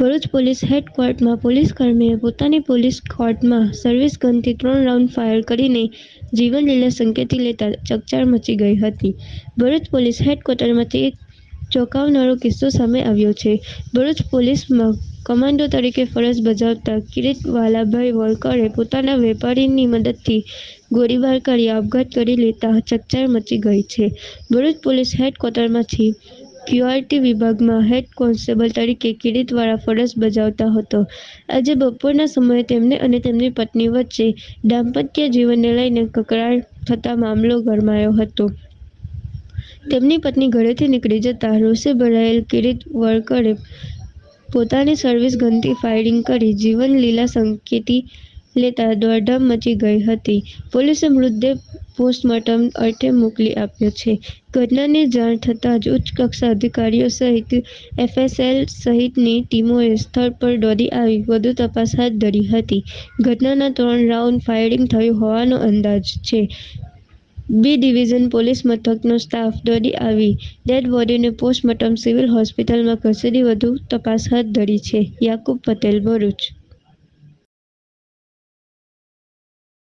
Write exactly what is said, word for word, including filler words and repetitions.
Bharuch police હેડક્વાર્ટરમાં police કર્મીએ પોતાની પોલીસ કોર્ટમાં સર્વિસ ગનથી ત્રણ રાઉન્ડ ફાયર કરીને જીવનલીલા સંકેતી લેતા ચકચાર મચી ગઈ હતી. ભરૂચ પોલીસ હેડક્વાર્ટરમાંથી એક ચોંકાવનારો કિસ્સો સામે આવ્યો છે. ભરૂચ પોલીસમાં કમાન્ડો તરીકે ફરજ બજાવતા કિરીટ વાલાભાઈ વોલકરે પોતાના વેપારીની મદદથી ગોળીબાર કરી આપઘાત કરી લેતા ચકચાર મચી ગઈ છે. ભરૂચ પોલીસ હેડક્વાર્ટરમાંથી ક્યુઆરટી વિભાગમાં હેડ કોન્સ્ટેબલ તરીકે કિરીટ વાળા ફરજ બજાવતા હતો. આજે બપોરના સમયે તેમને અને તેમની પત્ની વચ્ચે દાંપત્ય જીવનને લઈને કકળાટ થતા મામલો ગરમાયો હતો. તેમની પત્ની ઘરેથી નીકળી જતા રોષે ભરાયેલ કિરીટ વોલકરે પોતાની સર્વિસ ગનથી ફાયરિંગ કરી જીવનલીલા સંકેતી લેતા દોડધામ મચી ગઈ હતી. પોલીસે મૃતદેહ પોસ્ટમોર્ટમ અર્થે મોકલી આપ્યો છે. ઘટનાની જાણ થતાં જ ઉચ્ચ કક્ષા અધિકારીઓ સહિત એફએસએલ સહિતની ટીમોએ સ્થળ પર દોડી આવી વધુ તપાસ હાથ ધરી હતી. ઘટનાના ત્રણ રાઉન્ડ ફાયરિંગ થયું હોવાનો અંદાજ છે. બી ડિવિઝન પોલીસ મથકનો સ્ટાફ દોડી આવી ડેડ બોડીને પોસ્ટમોર્ટમ સિવિલ હોસ્પિટલમાં ખસેડી વધુ તપાસ હાથ ધરી છે. યાકુબ પટેલ, ભરૂચ.